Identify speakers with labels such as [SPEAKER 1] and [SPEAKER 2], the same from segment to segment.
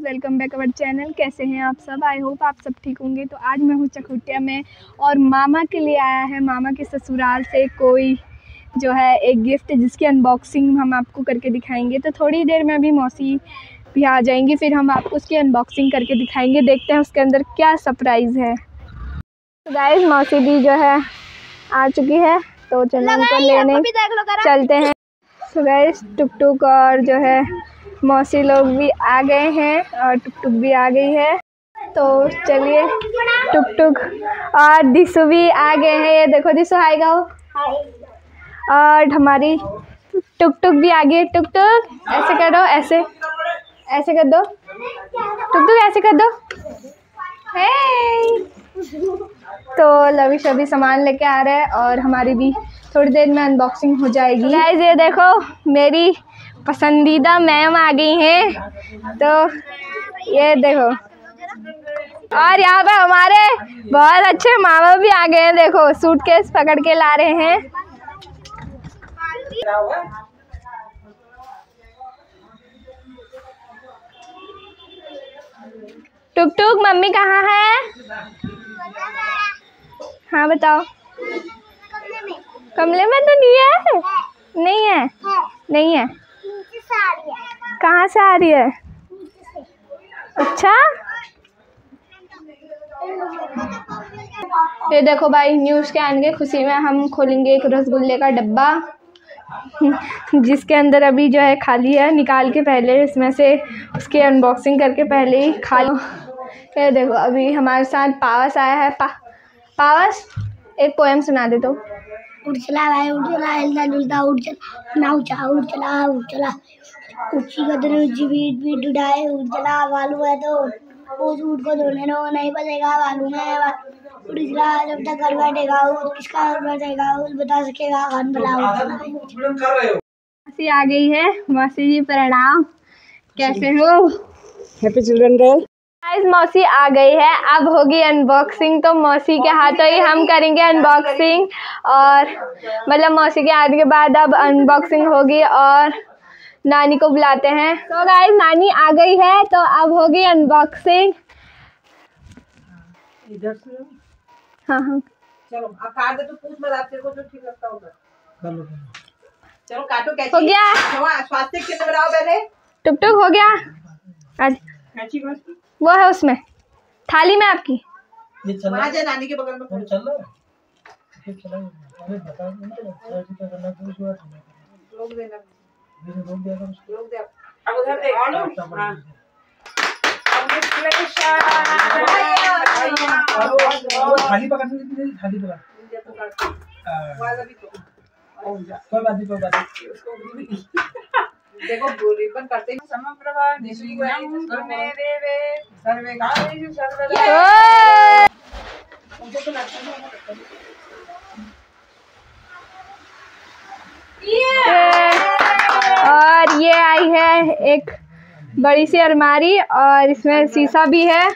[SPEAKER 1] Welcome back our channel. कैसे हैं आप सब? आई होप आप सब ठीक होंगे। तो आज मैं हूँ चकुटिया में और मामा के लिए आया है, मामा के ससुराल से कोई जो है एक गिफ्ट जिसकी अनबॉक्सिंग हम आपको करके दिखाएंगे। तो थोड़ी देर में अभी मौसी भी आ जाएंगी, फिर हम आपको उसकी अनबॉक्सिंग करके दिखाएंगे। देखते हैं उसके अंदर क्या सरप्राइज़ है। तो गाइस मौसी भी जो है आ चुकी है, तो चलो उनको लेने चलते हैं। तो गाइस टुक और जो है मौसी लोग भी आ गए हैं और टुक भी आ गई है। तो चलिए टुक और दिशु भी आ गए हैं। ये देखो दिशु हाय गाओ। और हमारी टुक भी आ गई है। टुक ऐसे कर दो, ऐसे कर दो, टुक ऐसे कर दो। तो लवी सभी सामान लेके आ रहे हैं और हमारी भी थोड़ी देर में अनबॉक्सिंग हो जाएगी। गाइस ये देखो मेरी पसंदीदा मैम आ गई हैं, तो ये देखो। और यहाँ पे हमारे बहुत अच्छे मामा भी आ गए हैं। देखो सूटकेस पकड़ के ला रहे हैं। टुक मम्मी कहाँ है? हाँ बताओ। कमरे में तो नहीं है। नहीं है, नहीं है। कहाँ से आ रही है? अच्छा ये देखो भाई, न्यूज़ के आने की खुशी में हम खोलेंगे एक रसगुल्ले का डब्बा जिसके अंदर अभी जो है खाली है। निकाल के पहले इसमें से उसकी अनबॉक्सिंग करके पहले ही खा लो। ये देखो अभी हमारे साथ पावस आया है। पावस एक पोएम सुना दे। तो
[SPEAKER 2] उड़ चला भाई उड़ चला, हिलता डुलता उड़ चला, नाव चला उड़ चला उड़ चला, ऊंची कदर ऊंची बीट उड़ाए उड़ चला। बालू है तो उस ऊँट को धोने दो, नहीं बचेगा बालू में। उड़ चला जब तक कर बैठेगा उस किसका कर बैठेगा उस बता सकेगा खान भला।
[SPEAKER 1] मासी आ गई है। मासी जी प्रणाम, कैसे हो?
[SPEAKER 3] Happy children day.
[SPEAKER 1] गाइस मौसी आ गई है, अब होगी अनबॉक्सिंग। तो मौसी के हाथों ही हम करेंगे अनबॉक्सिंग, और मतलब मौसी के हाथ के बाद अब अनबॉक्सिंग होगी और नानी को बुलाते हैं। तो गाइस नानी आ गई है, तो अब होगी अनबॉक्सिंग।
[SPEAKER 3] इधर से
[SPEAKER 1] हाँ
[SPEAKER 3] चलो अब काट दे। तो पूछ मत, आपको जो ठीक लगता होगा कर लो। चलो काटो। कैची
[SPEAKER 1] हो गया।
[SPEAKER 3] स्वास्थ्य कितने बनाओ पहले।
[SPEAKER 1] टुक हो गया। आज
[SPEAKER 3] कैची
[SPEAKER 1] वो है उसमें थाली में आपकी।
[SPEAKER 3] ये चल रहा है नानी के बगल में। चल रहा है ये चला। अरे बता ऐसे क्या करना है। लोग देना रोक दिया था उसको। रोक दिया। अब उधर देख। हां थाली पकड़ने की। थाली पकड़ वाला भी तो कोई बात नहीं उसको भी देखो रिबन करते हैं। समप्रभा निश्चितं सर्वे देवे सर्वे कालेषु सर्वदा। उनको तो लगता है।
[SPEAKER 1] और ये आई है एक बड़ी सी अलमारी और इसमें शीशा भी है।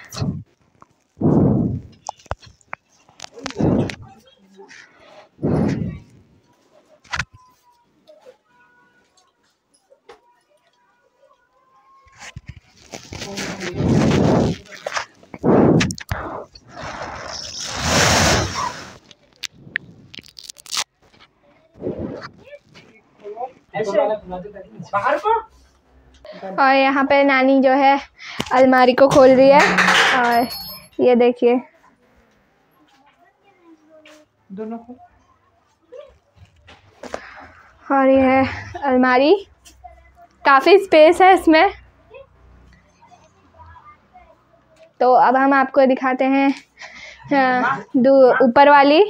[SPEAKER 3] बाहर को।
[SPEAKER 1] और यहाँ पे नानी जो है अलमारी को खोल रही है और ये देखिए
[SPEAKER 3] दोनों को।
[SPEAKER 1] और ये है अलमारी, काफ़ी स्पेस है इसमें। तो अब हम आपको दिखाते हैं ऊपर वाली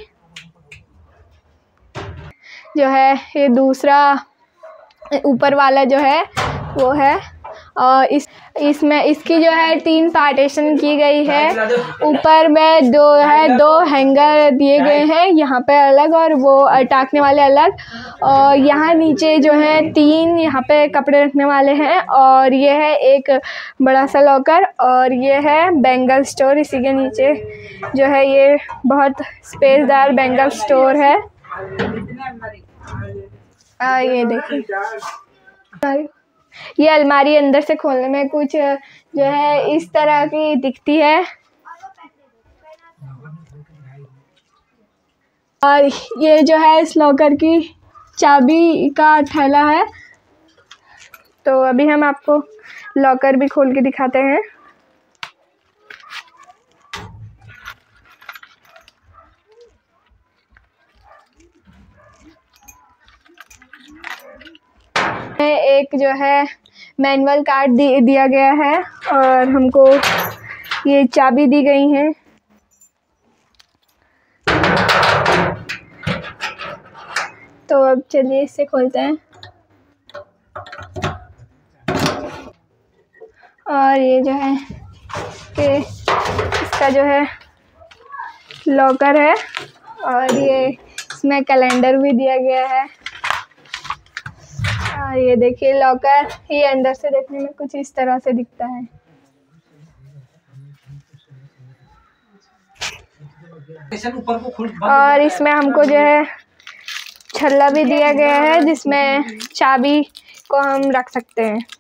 [SPEAKER 1] जो है। ये दूसरा ऊपर वाला जो है वो है, और इसमें इसकी जो है 3 पार्टीशन की गई है। ऊपर में दो हैंगर दिए गए हैं, यहाँ पे अलग और वो टाकने वाले अलग। और यहाँ नीचे जो है 3 यहाँ पे कपड़े रखने वाले हैं, और ये है एक बड़ा सा लॉकर, और ये है बेंगल स्टोर। इसी के नीचे जो है ये बहुत स्पेसदार बेंगल स्टोर है। ये देखिए ये अलमारी अंदर से खोलने में कुछ जो है इस तरह की दिखती है। और ये जो है इस लॉकर की चाबी का थैला है। तो अभी हम आपको लॉकर भी खोल के दिखाते हैं। एक जो है मैनुअल कार्ड दिया गया है और हमको ये चाबी दी गई है। तो अब चलिए इसे खोलते हैं। और ये जो है कि इसका जो है लॉकर है और ये इसमें कैलेंडर भी दिया गया है। और ये देखिए लॉकर, ये अंदर से देखने में कुछ इस तरह से दिखता है। और इसमें हमको जो है छल्ला भी दिया गया है जिसमें चाबी को हम रख सकते हैं।